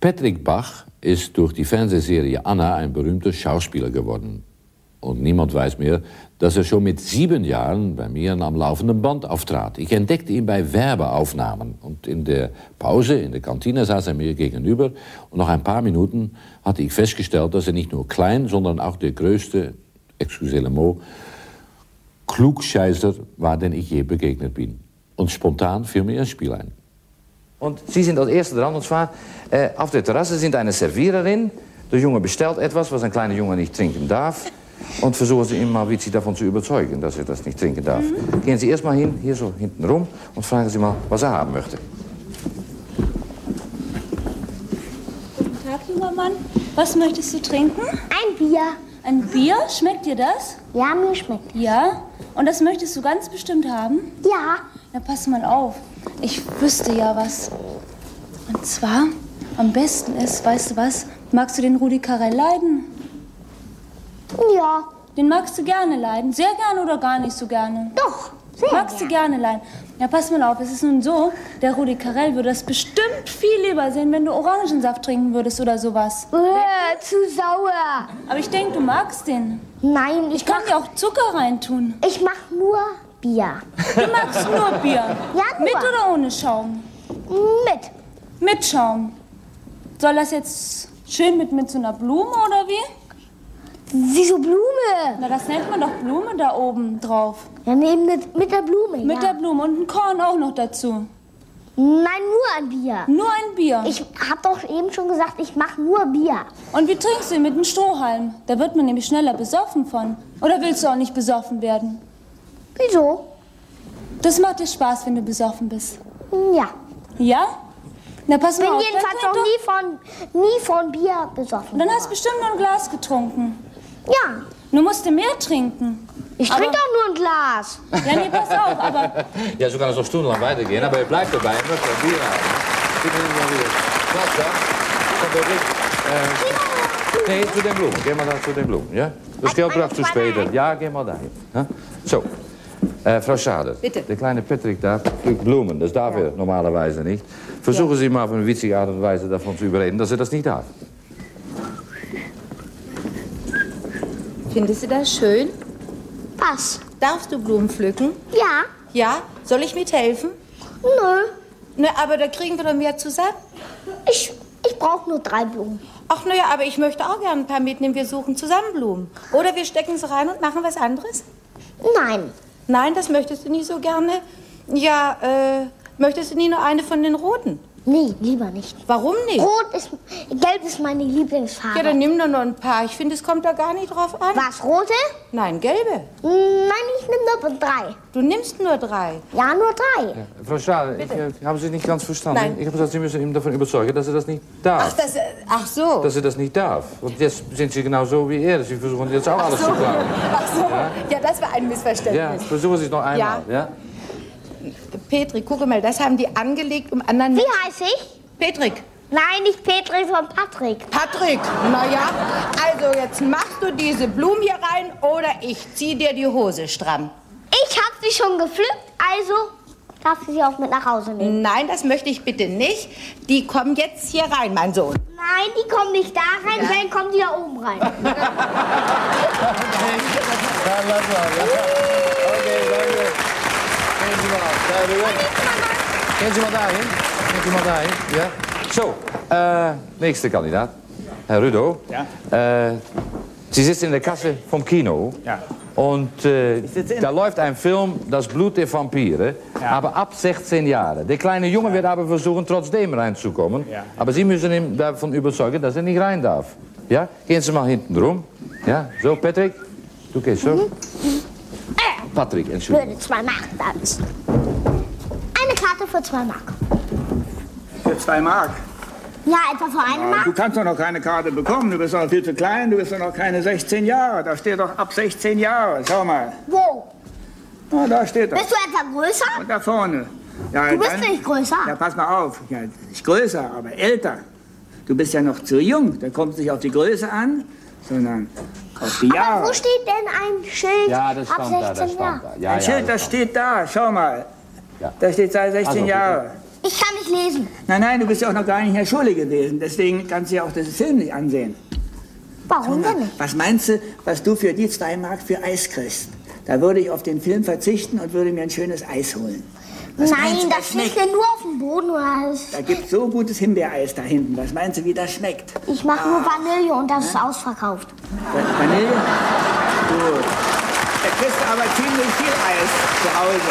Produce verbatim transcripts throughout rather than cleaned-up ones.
Patrick Bach ist durch die Fernsehserie Anna ein berühmter Schauspieler geworden. Und niemand weiß mehr, dass er schon mit sieben Jahren bei mir am laufenden Band auftrat. Ich entdeckte ihn bei Werbeaufnahmen. Und in der Pause, in der Kantine, saß er mir gegenüber. Und nach ein paar Minuten hatte ich festgestellt, dass er nicht nur klein, sondern auch der größte, excusez le mot, Klugscheißer war, den ich je begegnet bin. Und spontan fiel mir ein Spiel ein. Und Sie sind als Erste dran, und zwar äh, auf der Terrasse sind eine Serviererin. Der Junge bestellt etwas, was ein kleiner Junge nicht trinken darf. Und versuchen Sie ihn mal witzig davon zu überzeugen, dass er das nicht trinken darf. Mhm. Gehen Sie erst mal hin, hier so hinten rum, und fragen Sie mal, was er haben möchte. Guten Tag, junger Mann. Was möchtest du trinken? Ein Bier. Ein Bier? Schmeckt dir das? Ja, mir schmeckt. Ja? Und das möchtest du ganz bestimmt haben? Ja. Na, pass mal auf. Ich wüsste ja was. Und zwar, am besten ist, weißt du was, magst du den Rudi Carrell leiden? Ja. Den magst du gerne leiden? Sehr gerne oder gar nicht so gerne? Doch, sehr Magst du gerne leiden? Ja, pass mal auf, es ist nun so, der Rudi Carrell würde das bestimmt viel lieber sehen, wenn du Orangensaft trinken würdest oder sowas. Äh, zu sauer. Aber ich denke, du magst den. Nein, ich, Ich kann mach, dir auch Zucker reintun. ich mach nur Bier. Du magst nur Bier. Ja, nur. Mit oder ohne Schaum? Mit. Mit Schaum. Soll das jetzt schön mit, mit so einer Blume oder wie? Wieso Blume? Na, das nennt man doch Blume da oben drauf. Ja, nee, mit, mit der Blume, Mit ja. der Blume und ein Korn auch noch dazu. Nein, nur ein Bier. Nur ein Bier. Ich hab doch eben schon gesagt, ich mach nur Bier. Und wie trinkst du ihn? Mit einem Strohhalm? Da wird man nämlich schneller besoffen von. Oder willst du auch nicht besoffen werden? Wieso? Das macht dir Spaß, wenn du besoffen bist. Ja. Ja? Na, pass Ich bin mal auf. jedenfalls dann noch trink nie von, nie von Bier besoffen. doch- Dann hast du bestimmt nur ein Glas getrunken. Ja. Du musst mehr trinken. Ich Aber- trinke doch nur ein Glas. Ja, nee, pass auf, aber Ja, so kann es noch stundenlang weitergehen, aber er bleibt dabei. Er möchte ein Bier haben. Bitte nehmen wir wieder Platz da. Kom, Patrick. Äh, nee, zu den Blumen. Geh mal da zu den Blumen, ja? Das Geld brauchst du später. Ja, geh mal dahin. Ja? So. Äh, Frau Schader, Bitte. der kleine Patrick da pflückt Blumen. Das darf er normalerweise nicht. Versuchen Sie mal auf eine witzige Art und Weise davon zu überreden, dass er das nicht darf. Findest du das schön? Was? Darfst du Blumen pflücken? Ja. Ja? Soll ich mithelfen? Nö. Ne, aber da kriegen wir doch mehr zusammen. Ich, ich brauche nur drei Blumen. Ach, naja, aber ich möchte auch gerne ein paar mitnehmen. Wir suchen zusammen Blumen. Oder wir stecken sie rein und machen was anderes? Nein. Nein, das möchtest du nicht so gerne. Ja, äh, möchtest du nie nur eine von den roten? Nee, lieber nicht. Warum nicht? Rot ist, gelb ist meine Lieblingsfarbe. Ja, dann nimm doch noch ein paar. Ich finde, es kommt da gar nicht drauf an. Was, rote? Nein, gelbe. Nein, ich nehme nur drei. Du nimmst nur drei. Ja, nur drei. Frau Schader, ich äh, habe Sie nicht ganz verstanden. Nein. Ich habe gesagt, Sie müssen ihn davon überzeugen, dass er das nicht darf. Ach, das, äh, ach so. Dass er das nicht darf. Und jetzt sind Sie genau so wie er. Sie versuchen jetzt auch alles zu glauben. Ach so. Ja, das war ein Missverständnis. Ja, versuchen Sie es noch einmal. Ja. Petri, gucke mal, das haben die angelegt, um anderen... Wie heiße ich? Petrik. Nein, nicht Petri, sondern Patrick. Patrick, na ja, also jetzt machst du diese Blumen hier rein oder ich zieh dir die Hose stramm. Ich habe sie schon gepflückt, also darf ich sie auch mit nach Hause nehmen. Nein, das möchte ich bitte nicht. Die kommen jetzt hier rein, mein Sohn. Nein, die kommen nicht da rein, Ja. wenn kommen die da oben rein. Ja, lass mal. Ja. Okay, danke. Gehen Sie mal auf. Da rüber. Gehen Sie mal dahin. Gehen Sie mal dahin. Ja. So, äh, nächster Kandidat. Herr Rudo. Ja. Äh, Sie sitzen in der Kasse vom Kino. Ja. Und äh, sitze in- da läuft ein Film, Das Blut der Vampire, Ja. aber ab sechzehn Jahre. Der kleine Junge wird aber versuchen, trotzdem reinzukommen. Ja. Aber Sie müssen ihn davon überzeugen, dass er nicht rein darf. Ja? Gehen Sie mal hinten rum. Ja, so, Patrick. Du gehst so. Patrick, Entschuldigung. Würde zwei Mark da ist. Eine Karte für zwei Mark. Für zwei Mark. Ja, etwa für eine Du Mark. kannst doch noch keine Karte bekommen. Du bist noch viel zu klein. Du bist doch noch keine sechzehn Jahre. Da steht doch ab sechzehn Jahre. Schau mal. Wo? Ah, da steht das. Bist du etwa größer? Und da vorne. Ja, Du bist dann- nicht größer. Ja, pass mal auf. Ja, nicht größer, aber älter. Du bist ja noch zu jung. Da kommt es nicht auf die Größe an, sondern auf die Aber Jahre. wo steht denn ein Schild Ja, das ab stand da, das sechzehn stand Jahren? da. Ja, Ein ja, Schild, das steht da. Schau mal. Ja. Da steht seit sechzehn Also, Jahren. Ich kann nicht lesen. Nein, nein, du bist ja auch noch gar nicht in der Schule gewesen. Deswegen kannst du ja auch den Film nicht ansehen. Warum denn nicht? Was meinst du, was du für die zwei Mark für Eis kriegst? Da würde ich auf den Film verzichten und würde mir ein schönes Eis holen. Was Nein, du, das liegt ja nur auf dem Boden oder alles. Da gibt's so gutes Himbeereis da hinten. Was meinst du, wie das schmeckt? Ich mache nur Vanille und das ist ausverkauft. Va- Vanille? Gut. Da kriegst du aber ziemlich viel Eis zu Hause.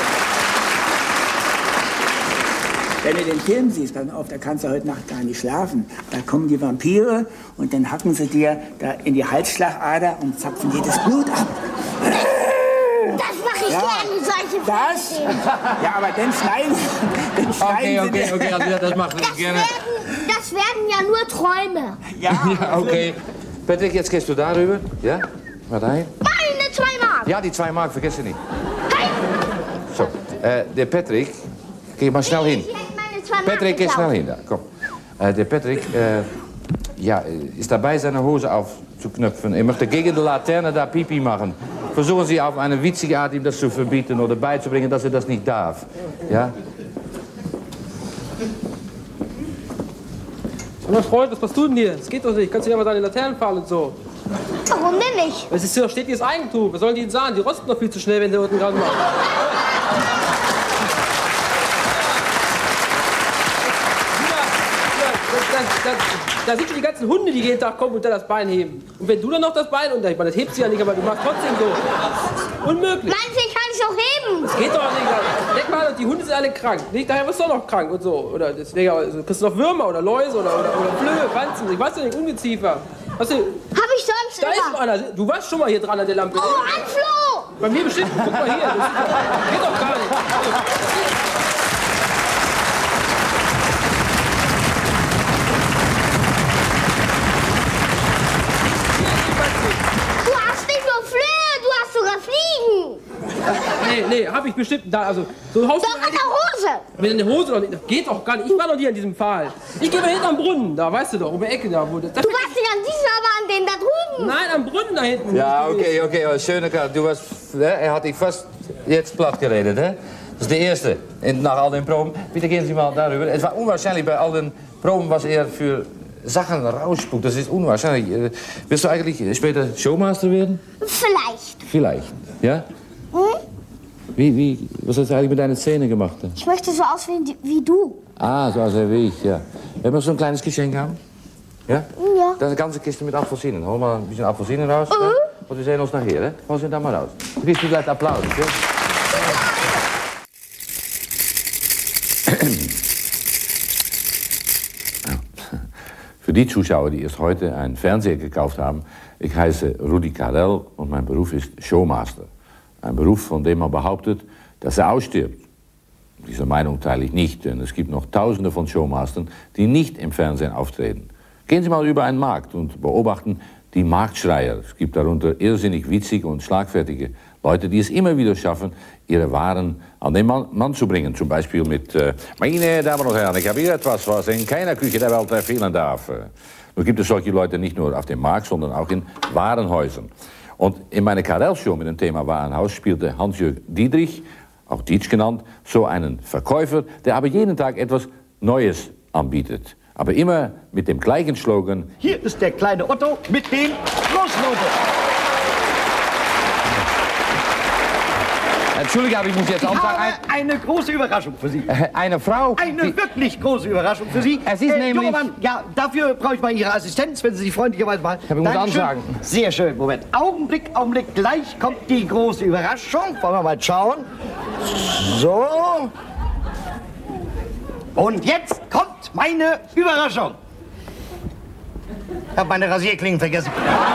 Wenn du den Film siehst, pass mal auf, da kannst du heute Nacht gar nicht schlafen. Da kommen die Vampire und dann hacken sie dir da in die Halsschlagader und zapfen dir das Blut ab. Das mache ich Ja. gerne, solche Das? Fernsehen. Ja, aber dann schneiden, dann schneiden Okay, sie okay, dir... okay, also das machen wir Das gerne. werden, das werden ja nur Träume. Ja, Ja, okay. Patrick, jetzt gehst du darüber. Ja? Wat rein? Meine zwei Mark. Ja, die zwei Mark, vergiss sie nicht. Hey, So, äh, der Patrick, geh mal schnell hin. ich hätte meine zwei Mark Patrick, geh geklaut. schnell hin, da, komm. Äh, der Patrick, äh, ja, ist dabei, seine Hose aufzuknöpfen. Er möchte gegen die Laterne da Pipi machen. Versuchen Sie auf eine witzige Art, ihm das zu verbieten oder beizubringen, dass er das nicht darf. Ja? Mein Freund, was machst du denn hier? Das geht doch nicht. Kannst du ja mal deine Laternen fahren und so. Warum denn nicht? Das ist hier, steht hier das Eigentum. Was sollen die denn sagen? Die rosten doch viel zu schnell, wenn der unten dran macht. Da, da, da, da siehst du die ganzen Hunde, die jeden Tag kommen und da das Bein heben. Und wenn du dann noch das Bein unter, ich meine, das hebst du ja nicht, aber du machst trotzdem so. Unmöglich. Meinst kann ich auch heben? Das geht doch nicht. Denk mal, die Hunde sind alle krank. Nicht, daher bist du doch noch krank und so. Oder deswegen, also, kriegst du noch Würmer oder Läuse oder, oder, oder Flöhe, Wanzen. Ich weiß ja nicht, Ungeziefer. Was denn? Hab ich sonst Da ist immer. einer. Du warst schon mal hier dran an der Lampe. Oh, ein Floh! Bei mir bestimmt. Guck mal hier. Das geht doch gar nicht. Du hast nicht nur Flöhe, du hast sogar Fliegen. Nee, nee, hab ich bestimmt. Da, also, so haust Doch du an der Hose. Mit in der Hose doch nicht. Das geht doch gar nicht. Ich war noch nie an diesem Pfahl. Ich gehe mal hinten am Brunnen. Da, weißt du doch, um die Ecke da. Wo das, das Du warst nicht an diesem, aber an den da drüben. Nein, am Brunnen da hinten. Ja, okay, okay, aber schöne Karte. Du warst, ne, er hat dich fast jetzt platt geredet, hè? Das ist der erste. Und nach all den Proben. Bitte gehen Sie mal darüber. Es war unwahrscheinlich, bei all den Proben, was er für Sachen rausspuckt. Das ist unwahrscheinlich. Äh, Willst du eigentlich später Showmaster werden? Vielleicht. Vielleicht. Ja? Hm? Wie, wie, was hast du eigentlich mit deinen Zähnen gemacht? Ich möchte so aussehen wie- wie du. Ah, so als wie ich, ja. Wenn wir so ein kleines Geschenk haben? Ja? Ja. Das ist eine ganze Kiste mit Apfelsinen. Hol mal ein bisschen Apfelsinen raus. Mhm. Ja? Und wir sehen uns nachher, hè? Hol sie da mal raus. Du kriegst gleich Applaus, ja? Für die Zuschauer, die erst heute einen Fernseher gekauft haben, ich heiße Rudi Carrell und mein Beruf ist Showmaster. Ein Beruf, von dem man behauptet, dass er ausstirbt. Diese Meinung teile ich nicht, denn es gibt noch Tausende von Showmastern, die nicht im Fernsehen auftreten. Gehen Sie mal über einen Markt und beobachten die Marktschreier. Es gibt darunter irrsinnig witzige und schlagfertige Leute, die es immer wieder schaffen, ihre Waren an den Mann, Mann zu bringen. Zum Beispiel mit, äh, meine Damen und Herren, ich habe hier etwas, was in keiner Küche der Welt fehlen darf. Nun gibt es solche Leute nicht nur auf dem Markt, sondern auch in Warenhäusern. Und in meiner Carrell-Show mit dem Thema Warenhaus spielte Hans-Jörg Dietrich, auch Dietsch genannt, so einen Verkäufer, der aber jeden Tag etwas Neues anbietet. Aber immer mit dem gleichen Slogan: Hier ist der kleine Otto mit dem Großlogo. Entschuldige, aber ich muss jetzt Ich auch sagen, habe eine große Überraschung für Sie. ein, eine Frau. Eine die, wirklich große Überraschung für Sie. Es ist nämlich- junger Mann, ja, dafür brauche ich mal Ihre Assistenz, wenn Sie sich freundlicherweise mal... Ich muss Dankeschön. ansagen. Sehr schön, Moment. Augenblick, Augenblick, gleich kommt die große Überraschung. Wollen wir mal schauen. So. Und jetzt kommt meine Überraschung. Ich habe meine Rasierklingen vergessen.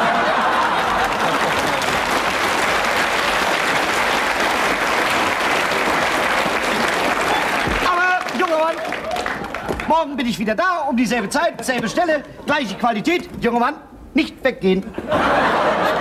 Aber, junger Mann, morgen bin ich wieder da, um dieselbe Zeit, selbe Stelle, gleiche Qualität. Junger Mann, nicht weggehen.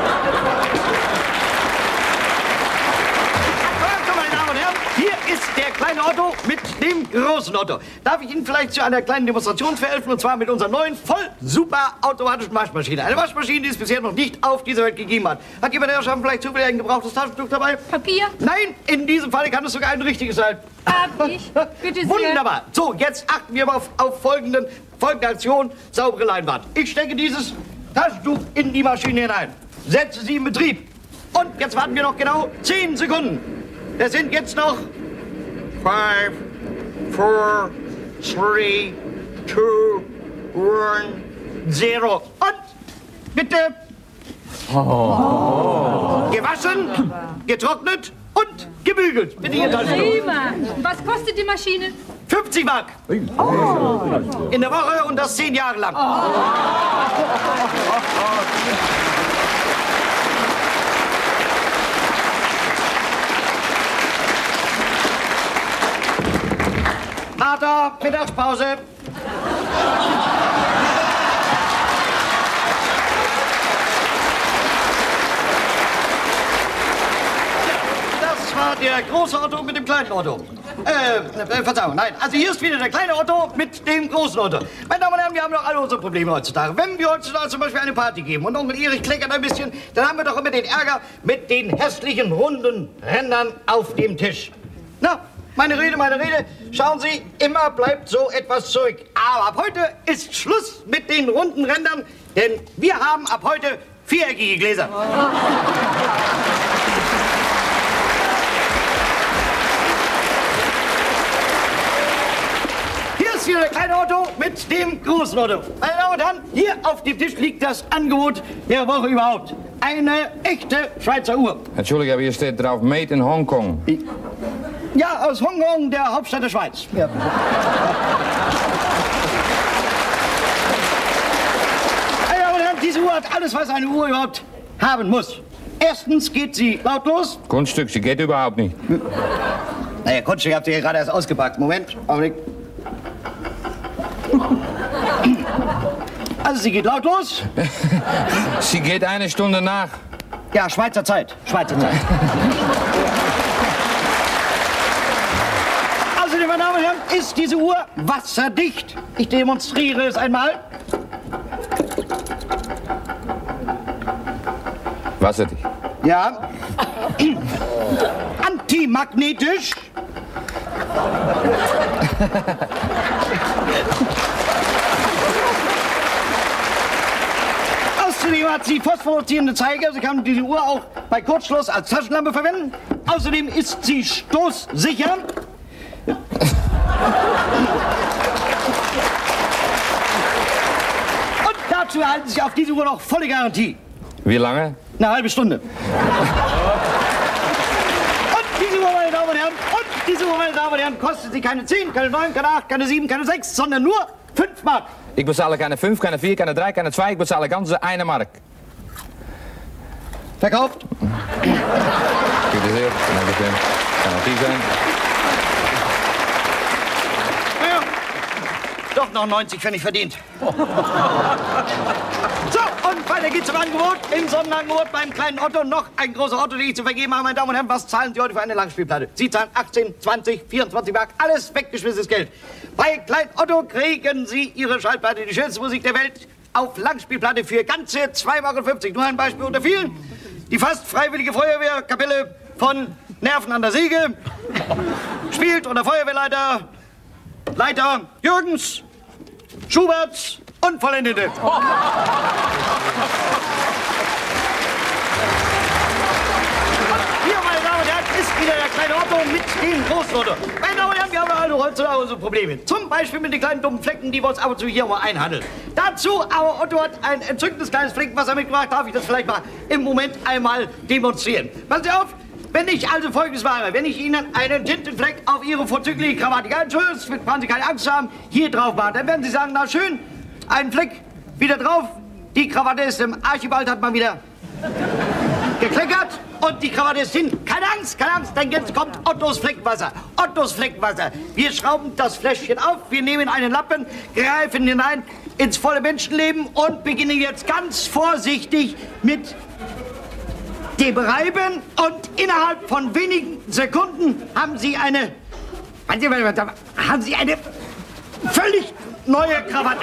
Also, meine Damen und Herren, hier ist der kleine Otto mit dem großen Otto. Darf ich Ihnen vielleicht zu einer kleinen Demonstration verhelfen, und zwar mit unserer neuen, voll super automatischen Waschmaschine. Eine Waschmaschine, die es bisher noch nicht auf dieser Welt gegeben hat. Hat jemand der Herrschaften vielleicht zufällig ein gebrauchtes Taschentuch dabei? Papier? Nein, in diesem Fall kann es sogar ein richtiges sein. Hab ich. Bitte sehr. Wunderbar. So, jetzt achten wir mal auf, auf folgenden, folgende Aktion, saubere Leinwand. Ich stecke dieses Taschentuch in die Maschine hinein. Setze sie in Betrieb. Und jetzt warten wir noch genau zehn Sekunden. Das sind jetzt noch five, four, three, two, one, zero. Und bitte oh. gewaschen, getrocknet und gebügelt. Bitte Ihr Taschentuch. Prima. Was kostet die Maschine? fünfzig Mark. Oh. In der Woche und das zehn Jahre lang. Oh. Vater, Mittagspause. Das war der große Otto mit dem kleinen Otto. Äh, äh, Verzeihung, nein. Also hier ist wieder der kleine Otto mit dem großen Otto. Meine Damen und Herren, wir haben doch alle unsere Probleme heutzutage. Wenn wir heutzutage zum Beispiel eine Party geben und Onkel Erich kleckert ein bisschen, dann haben wir doch immer den Ärger mit den hässlichen, runden Rändern auf dem Tisch. Na, meine Rede, meine Rede. Schauen Sie, immer bleibt so etwas zurück. Aber ab heute ist Schluss mit den runden Rändern, denn wir haben ab heute viereckige Gläser. Hier ist wieder der kleine Otto mit dem großen Otto. Meine Damen und Herren, hier auf dem Tisch liegt das Angebot der Woche überhaupt. Eine echte Schweizer Uhr. Entschuldigung, aber hier steht drauf Made in Hongkong. Ja, aus Hongkong, der Hauptstadt der Schweiz. Ja. Meine Damen und Herren, diese Uhr hat alles, was eine Uhr überhaupt haben muss. Erstens geht sie lautlos. Kunststück, sie geht überhaupt nicht. Naja, Kunststück habt ihr hier gerade erst ausgepackt. Moment, Augenblick. Also sie geht lautlos. Sie geht eine Stunde nach. Ja, Schweizer Zeit. Schweizer Zeit. Außerdem, meine Damen und Herren, ist diese Uhr wasserdicht. Ich demonstriere es einmal. Wasserdicht. Ja. Antimagnetisch. Außerdem hat sie phosphoreszierende Zeiger. Sie kann diese Uhr auch bei Kurzschluss als Taschenlampe verwenden. Außerdem ist sie stoßsicher. Und dazu erhalten Sie auf diese Uhr noch volle Garantie. Wie lange? Eine halbe Stunde. Und diese Uhr, meine Damen und Herren, und diese Uhr, meine Damen und Herren, kostet sie keine zehn, keine neun, keine acht, keine sieben, keine sechs, sondern nur fünf Mark. Ich bezahle keine fünf, keine vier, keine drei, keine zwei, ich bezahle ganze eine Mark. Verkauft. Bitte sehr, danke. Kann auch die sein. Naja, doch noch neunzig Pfennig verdient. So, und weiter geht's zum Angebot. Im Sonderangebot beim kleinen Otto noch ein großer Otto, den ich zu vergeben habe. Meine Damen und Herren, was zahlen Sie heute für eine Langspielplatte? Sie zahlen achtzehn, zwanzig, vierundzwanzig Mark, alles weggeschmissenes Geld. Bei klein Otto kriegen Sie Ihre Schallplatte, die schönste Musik der Welt, auf Langspielplatte für ganze zwei Mark fünfzig. Nur ein Beispiel unter vielen. Die fast freiwillige Feuerwehrkapelle von Nerven an der Säge spielt unter Feuerwehrleiter Leiter Jürgens, Schuberts Unvollendete. Oh. Hier, meine Damen und Herren, ist wieder der kleine Otto mit dem großen Otto. Meine Damen und Herren, wir haben alle heutzutage unsere Probleme. Zum Beispiel mit den kleinen dummen Flecken, die wir uns ab und zu hier mal einhandeln. Dazu aber Otto hat ein entzückendes kleines Fleckenwasser mitgebracht. Darf ich das vielleicht mal im Moment einmal demonstrieren? Passen Sie auf. Wenn ich also Folgendes mache, wenn ich Ihnen einen Tintenfleck auf Ihre vorzügliche Krawatte, ganz schön, brauchen Sie keine Angst haben, hier drauf machen, dann werden Sie sagen, na schön, ein Fleck, wieder drauf, die Krawatte ist im Archibald, hat man wieder gekleckert und die Krawatte ist hin. Keine Angst, keine Angst, denn jetzt kommt Ottos Fleckenwasser. Ottos Fleckenwasser. Wir schrauben das Fläschchen auf, wir nehmen einen Lappen, greifen hinein ins volle Menschenleben und beginnen jetzt ganz vorsichtig mit dem Reiben und innerhalb von wenigen Sekunden haben Sie eine Manche, haben Sie eine völlig neue Krawatte.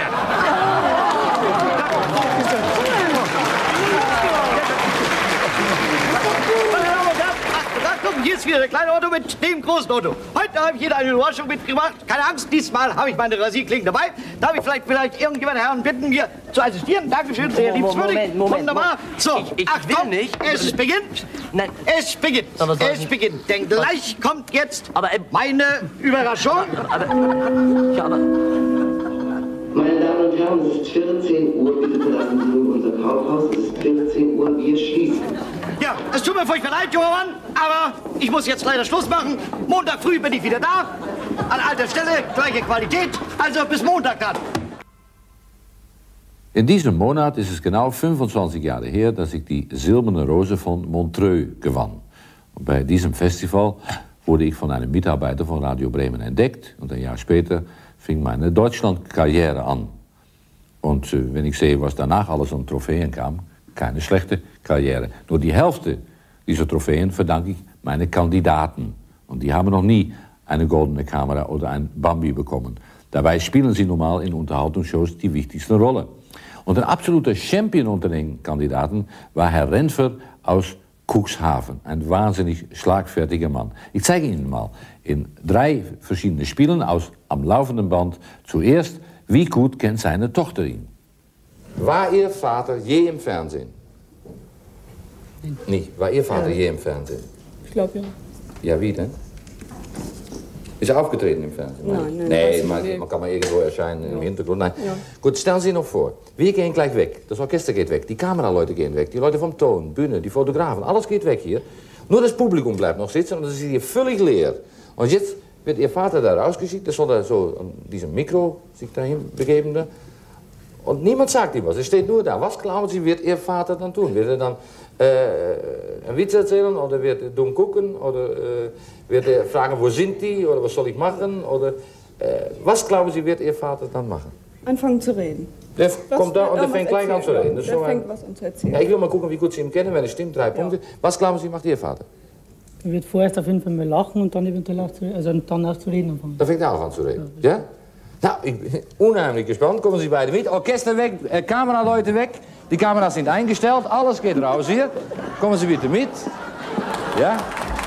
Guck, hier ist wieder der kleine Otto mit dem großen Otto. Heute habe ich hier eine Überraschung mitgebracht. Keine Angst, diesmal habe ich meine Rasierklingen dabei. Darf ich vielleicht, vielleicht irgendjemand Herren bitten, mir zu assistieren? Dankeschön, sehr liebenswürdig. Moment, Moment, Wunderbar. So, ich, ich Achtung, will nicht. es beginnt. Nein. Es beginnt. Aber soll Es ich- beginnt. Denn gleich kommt jetzt Aber, äh, meine Überraschung. Aber, ja, aber, Meine Damen und Herren, es ist vierzehn Uhr, bitte verlassen Sie nun unser Kaufhaus. Es ist vierzehn Uhr, wir schließen. Ja, es tut mir furchtbar leid, junger Mann, aber ich muss jetzt leider Schluss machen. Montag früh bin ich wieder da. An alter Stelle, gleiche Qualität. Also bis Montag dann. In diesem Monat ist es genau fünfundzwanzig Jahre her, dass ich die Silberne Rose von Montreux gewann. Und bei diesem Festival wurde ich von einem Mitarbeiter von Radio Bremen entdeckt und ein Jahr später fing meine Deutschland-Karriere an. Und äh, wenn ich sehe, was danach alles an Trophäen kam, keine schlechte Karriere. Nur die Hälfte dieser Trophäen verdanke ich meine Kandidaten. Und die haben noch nie eine goldene Kamera oder ein Bambi bekommen. Dabei spielen sie normal in Unterhaltungsshows die wichtigste Rolle. Und ein absoluter Champion unter den Kandidaten war Herr Renfer aus Cuxhaven. Ein wahnsinnig schlagfertiger Mann. Ich zeige Ihnen mal in drei verschiedenen Spielen aus Am laufenden Band zuerst, wie gut kennt seine Tochter ihn. War Ihr Vater je im Fernsehen? Nicht. War Ihr Vater Ja. je im Fernsehen? Ich glaube ja. Ja, wie denn? Ist er aufgetreten im Fernsehen? Nein, nein, nee, das- man, nee. man kann mal irgendwo erscheinen im Hintergrund. Nein. Ja. Gut, stellen Sie sich noch vor, wir gehen gleich weg. Das Orchester geht weg, die Kameraleute gehen weg, die Leute vom Ton, Bühne, die Fotografen, alles geht weg hier. Nur das Publikum bleibt noch sitzen und es ist hier völlig leer. Und jetzt wird Ihr Vater da rausgeschickt, der soll da so an diesem Mikro sich dahin begeben. Da. Und niemand sagt ihm was, es steht nur da. Was glauben Sie, wird Ihr Vater dann tun? Wird er dann äh, einen Witz erzählen oder wird er dumm gucken? Oder äh, wird er fragen, wo sind die? Oder was soll ich machen? Oder äh, was glauben Sie, wird Ihr Vater dann machen? Anfangen zu reden. Der Was kommt da und der irgendwas fängt gleich an zu erzählen. reden. Das ist Der so ein, fängt was an zu erzählen. ja, ich will mal gucken, wie gut Sie ihn kennen, wenn es stimmt. Drei Punkte. Was glauben Sie, macht Ihr Vater? Er wird vorerst auf jeden Fall mal lachen und dann eventuell auch zu, also dann auch zu reden anfangen. Da fängt er auch an zu reden. Ja? Nou, ich bin unheimlich gespannt. Kommen Sie beide mit. Orchester weg, äh, Kameraleute weg. Die Kameras sind eingestellt. Alles geht raus hier. Kommen Sie bitte mit. Ja?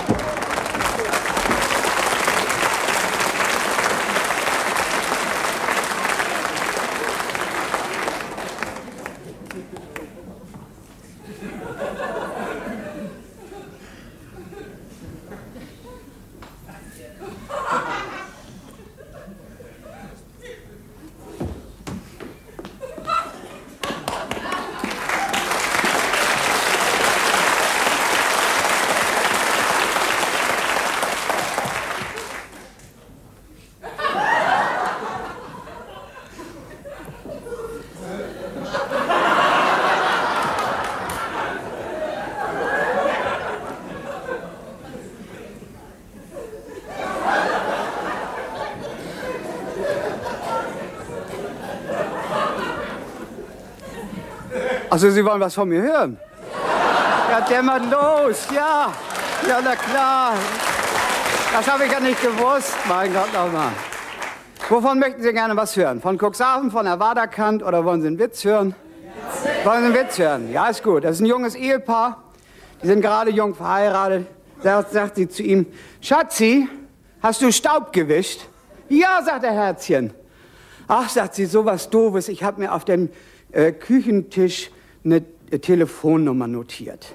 Also, Sie wollen was von mir hören? Ja, dämmert los, ja. Ja, na klar. Das habe ich ja nicht gewusst, mein Gott nochmal. Wovon möchten Sie gerne was hören? Von Cuxhaven, von der Waderkant oder wollen Sie einen Witz hören? Wollen Sie einen Witz hören? Ja, ist gut. Das ist ein junges Ehepaar. Die sind gerade jung verheiratet. Da sagt sie zu ihm, Schatzi, hast du Staub gewischt? Ja, sagt der Herzchen. Ach, sagt sie, sowas Doofes. Ich habe mir auf dem äh, Küchentisch eine äh, Telefonnummer notiert.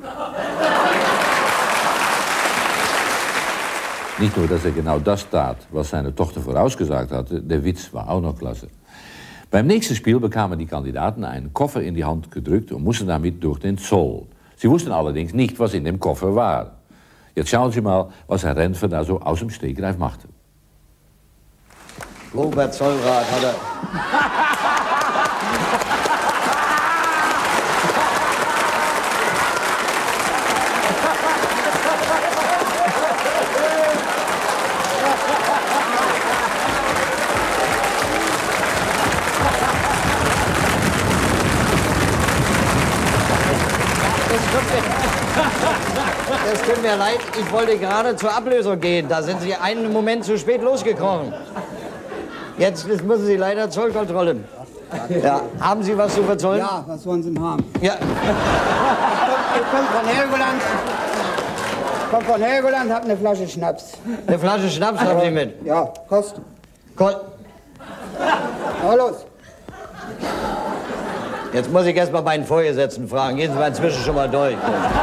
Nicht nur, dass er genau das tat, was seine Tochter vorausgesagt hatte, der Witz war auch noch klasse. Beim nächsten Spiel bekamen die Kandidaten einen Koffer in die Hand gedrückt und mussten damit durch den Zoll. Sie wussten allerdings nicht, was in dem Koffer war. Jetzt schauen Sie mal, was Herr Renfer da so aus dem Stegreif machte. Robert Zollrat hat er... Das tut mir mir leid, ich wollte gerade zur Ablösung gehen. Da sind Sie einen Moment zu spät losgekommen. Jetzt müssen Sie leider Zollkontrolle. Ja, haben Sie was zu verzollen? Ja, was wollen Sie denn haben? Ja. Ich komme von Helgoland. Ich komme von Helgoland, hab eine Flasche Schnaps. Eine Flasche Schnaps haben Sie mit? Ja, kostet. Kost. Na los. Jetzt muss ich erst mal meinen Vorgesetzten fragen. Gehen Sie mal inzwischen schon mal durch.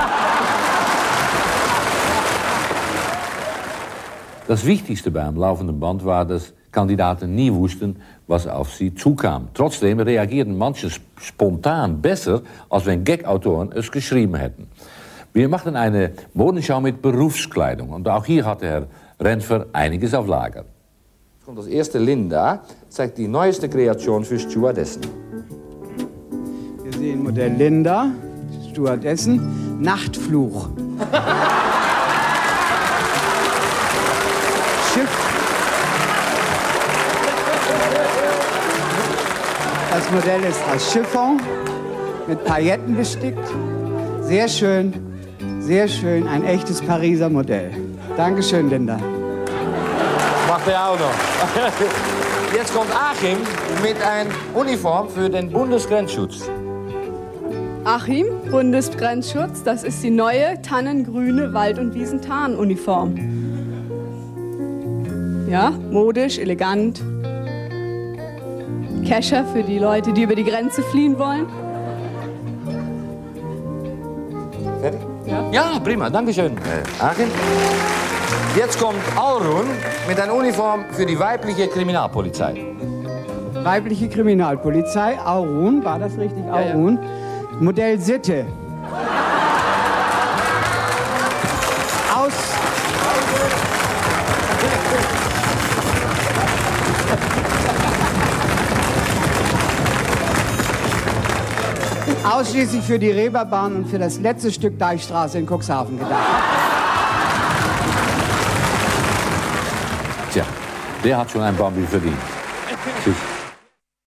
Das Wichtigste beim laufenden Band war, dass Kandidaten nie wussten, was auf sie zukam. Trotzdem reagierten manche spontan besser, als wenn Gag-Autoren es geschrieben hätten. Wir machten eine Modenschau mit Berufskleidung und auch hier hatte Herr Renfer einiges auf Lager. Und das erste Linda zeigt die neueste Kreation für Stewardessen. Wir sehen Modell Linda, Stewardessen, Nachtfluch. Schiff. Das Modell ist aus Chiffon mit Pailletten bestickt. Sehr schön, sehr schön, ein echtes Pariser Modell. Dankeschön, Linda. Macht er auch noch. Jetzt kommt Achim mit einer Uniform für den Bundesgrenzschutz. Achim, Bundesgrenzschutz, das ist die neue tannengrüne Wald- und Wiesentarnuniform. Ja, modisch, elegant. Kescher für die Leute, die über die Grenze fliehen wollen. Fertig? Ja. Ja, prima, danke schön, äh, Achim. Jetzt kommt Aurun mit einer Uniform für die weibliche Kriminalpolizei. Weibliche Kriminalpolizei, Aurun, war das richtig? Aurun. Ja, ja. Modell Sitte. Aus. Ausschließlich für die Reeperbahn und für das letzte Stück Deichstraße in Cuxhaven gedacht. Tja, der hat schon ein Bambi verdient. Tschüss.